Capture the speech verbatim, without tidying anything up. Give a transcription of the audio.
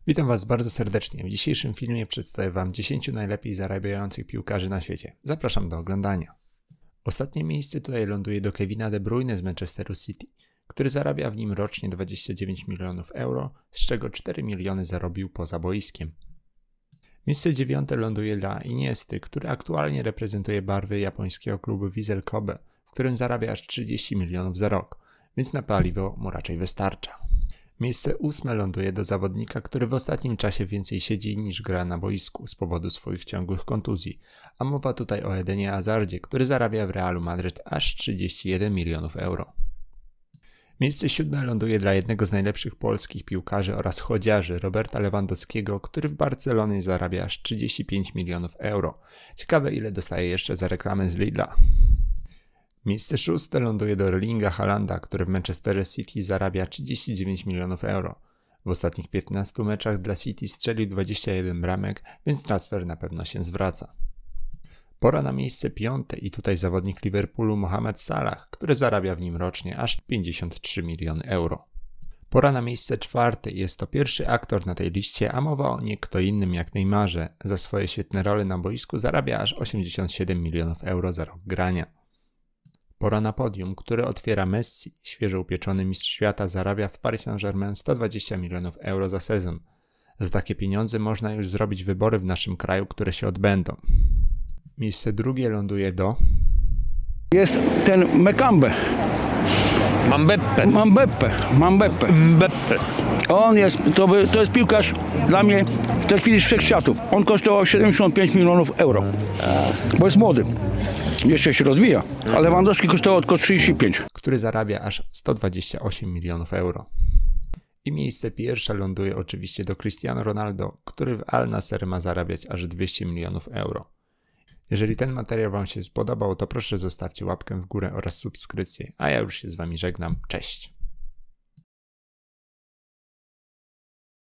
Witam Was bardzo serdecznie. W dzisiejszym filmie przedstawię Wam dziesięciu najlepiej zarabiających piłkarzy na świecie. Zapraszam do oglądania. Ostatnie miejsce tutaj ląduje do Kevina De Bruyne z Manchesteru City, który zarabia w nim rocznie dwadzieścia dziewięć milionów euro, z czego cztery miliony zarobił poza boiskiem. Miejsce dziewiąte ląduje dla Iniesty, który aktualnie reprezentuje barwy japońskiego klubu Vissel Kobe, w którym zarabia aż trzydzieści milionów za rok, więc na paliwo mu raczej wystarcza. Miejsce ósme ląduje do zawodnika, który w ostatnim czasie więcej siedzi niż gra na boisku z powodu swoich ciągłych kontuzji, a mowa tutaj o Edenie Hazardzie, który zarabia w Realu Madryt aż trzydzieści jeden milionów euro. Miejsce siódme ląduje dla jednego z najlepszych polskich piłkarzy oraz chodziarzy, Roberta Lewandowskiego, który w Barcelonie zarabia aż trzydzieści pięć milionów euro. Ciekawe, ile dostaje jeszcze za reklamę z Lidla. Miejsce szóste ląduje do Erlinga Haalanda, który w Manchesterze City zarabia trzydzieści dziewięć milionów euro. W ostatnich piętnastu meczach dla City strzelił dwadzieścia jeden bramek, więc transfer na pewno się zwraca. Pora na miejsce piąte i tutaj zawodnik Liverpoolu Mohamed Salah, który zarabia w nim rocznie aż pięćdziesiąt trzy miliony euro. Pora na miejsce czwarte i jest to pierwszy aktor na tej liście, a mowa o nie kto innym jak Neymarze. Za swoje świetne role na boisku zarabia aż osiemdziesiąt siedem milionów euro za rok grania. Pora na podium, które otwiera Messi. Świeżo upieczony mistrz świata zarabia w Paris Saint-Germain sto dwadzieścia milionów euro za sezon. Za takie pieniądze można już zrobić wybory w naszym kraju, które się odbędą. Miejsce drugie ląduje do... Jest ten Mekambe. Mambeppe. Mambeppe. Mambeppe. Mbeppe. On jest, to, by, to jest piłkarz dla mnie w tej chwili z wszechświatów. On kosztował siedemdziesiąt pięć milionów euro, bo jest młody. Jeszcze się rozwija, a Lewandowski kosztował tylko trzydzieści pięć. Który zarabia aż sto dwadzieścia osiem milionów euro. I miejsce pierwsze ląduje oczywiście do Cristiano Ronaldo, który w Al Nassr ma zarabiać aż dwieście milionów euro. Jeżeli ten materiał Wam się spodobał, to proszę zostawcie łapkę w górę oraz subskrypcję, a ja już się z Wami żegnam. Cześć!